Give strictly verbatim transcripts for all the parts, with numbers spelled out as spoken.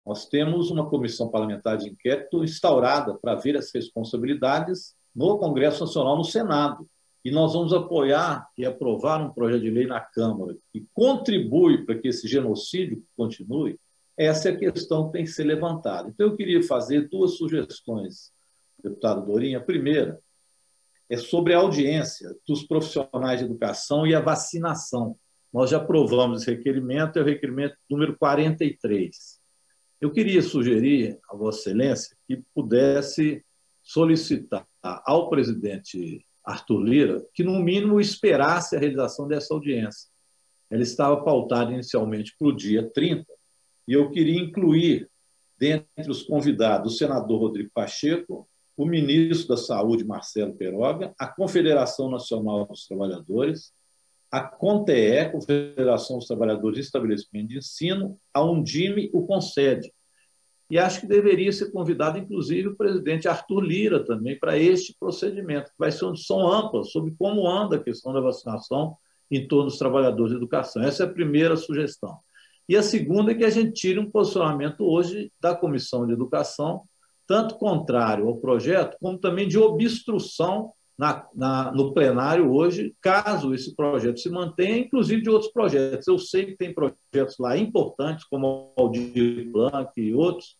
Nós temos uma comissão parlamentar de inquérito instaurada para ver as responsabilidades no Congresso Nacional, no Senado. E nós vamos apoiar e aprovar um projeto de lei na Câmara que contribui para que esse genocídio continue. Essa é a questão que tem que ser levantada. Então, eu queria fazer duas sugestões, deputado Dorinha. A primeira é sobre a audiência dos profissionais de educação e a vacinação. Nós já aprovamos esse requerimento, é o requerimento número quarenta e três. Eu queria sugerir a Vossa Excelência que pudesse solicitar ao presidente Arthur Lira que, no mínimo, esperasse a realização dessa audiência. Ela estava pautada inicialmente para o dia trinta, e eu queria incluir, dentre os convidados, o senador Rodrigo Pacheco, o ministro da Saúde, Marcelo Queiroga, a Confederação Nacional dos Trabalhadores, a CONTEE, Confederação dos Trabalhadores de Estabelecimento de Ensino, a Undime, o CONSED. E acho que deveria ser convidado, inclusive, o presidente Arthur Lira também para este procedimento, que vai ser uma discussão ampla sobre como anda a questão da vacinação em torno dos trabalhadores de educação. Essa é a primeira sugestão. E a segunda é que a gente tire um posicionamento hoje da Comissão de Educação, tanto contrário ao projeto, como também de obstrução na, na, no plenário hoje, caso esse projeto se mantenha, inclusive de outros projetos. Eu sei que tem projetos lá importantes, como o Aldir Blanc e outros,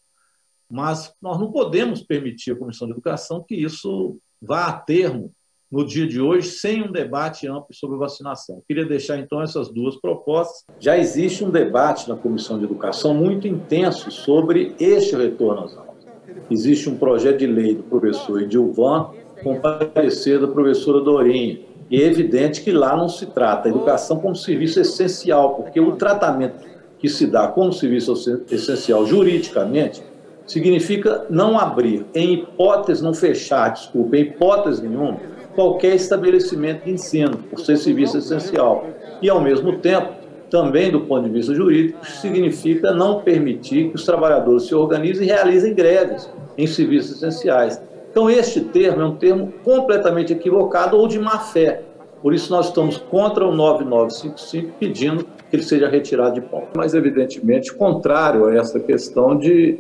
mas nós não podemos permitir à Comissão de Educação que isso vá a termo no dia de hoje, sem um debate amplo sobre vacinação. Queria deixar, então, essas duas propostas. Já existe um debate na Comissão de Educação muito intenso sobre este retorno às aulas. Existe um projeto de lei do professor Edilvan, com parecer da professora Dorinha. E é evidente que lá não se trata a educação como serviço essencial, porque o tratamento que se dá como serviço essencial juridicamente significa não abrir, em hipótese, não fechar, desculpa, em hipótese nenhuma, qualquer estabelecimento de ensino, por ser serviço essencial. E, ao mesmo tempo, também do ponto de vista jurídico, significa não permitir que os trabalhadores se organizem e realizem greves em serviços essenciais. Então, este termo é um termo completamente equivocado ou de má-fé. Por isso, nós estamos contra o nove nove cinco cinco, pedindo que ele seja retirado de pauta. Mas, evidentemente, contrário a essa questão de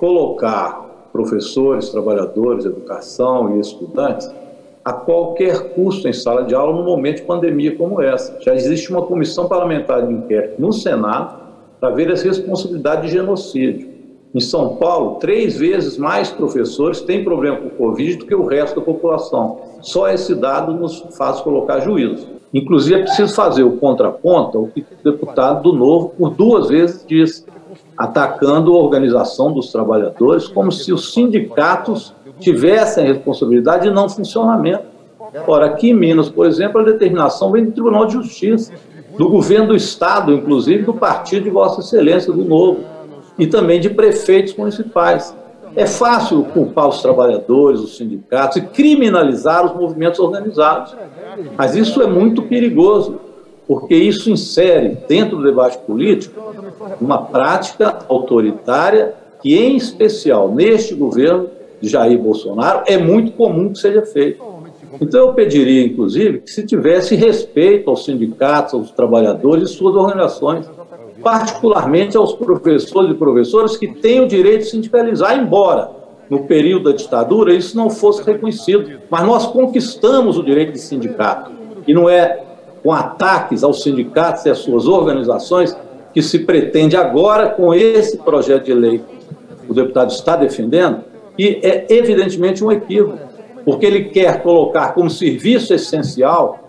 colocar professores, trabalhadores de educação e estudantes a qualquer custo em sala de aula num momento de pandemia como essa. Já existe uma comissão parlamentar de inquérito no Senado para ver as responsabilidades de genocídio. Em São Paulo, três vezes mais professores têm problema com o Covid do que o resto da população. Só esse dado nos faz colocar juízo. Inclusive, é preciso fazer o contraponto ao que o deputado do Novo, por duas vezes, disse, atacando a organização dos trabalhadores como se os sindicatos tivessem a responsabilidade de não funcionamento. Ora, aqui em Minas, por exemplo, a determinação vem do Tribunal de Justiça, do governo do Estado, inclusive do partido de Vossa Excelência, do Novo, e também de prefeitos municipais. É fácil culpar os trabalhadores, os sindicatos e criminalizar os movimentos organizados, mas isso é muito perigoso, porque isso insere, dentro do debate político, uma prática autoritária que, em especial neste governo de Jair Bolsonaro, é muito comum que seja feito. Então, eu pediria, inclusive, que se tivesse respeito aos sindicatos, aos trabalhadores e suas organizações, particularmente aos professores e professoras que têm o direito de sindicalizar, embora, no período da ditadura, isso não fosse reconhecido. Mas nós conquistamos o direito de sindicato, e não é com ataques aos sindicatos e às suas organizações que se pretende agora, com esse projeto de lei que o deputado está defendendo, e é evidentemente um equívoco, porque ele quer colocar como serviço essencial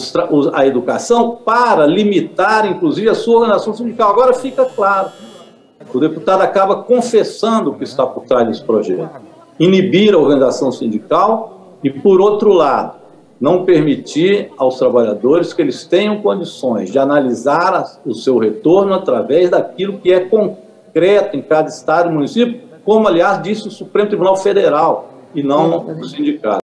a educação para limitar, inclusive, a sua organização sindical. Agora fica claro, o deputado acaba confessando o que está por trás desse projeto. Inibir a organização sindical e, por outro lado, não permitir aos trabalhadores que eles tenham condições de analisar o seu retorno através daquilo que é concreto em cada estado e município, como, aliás, disse o Supremo Tribunal Federal, e não o sindicato.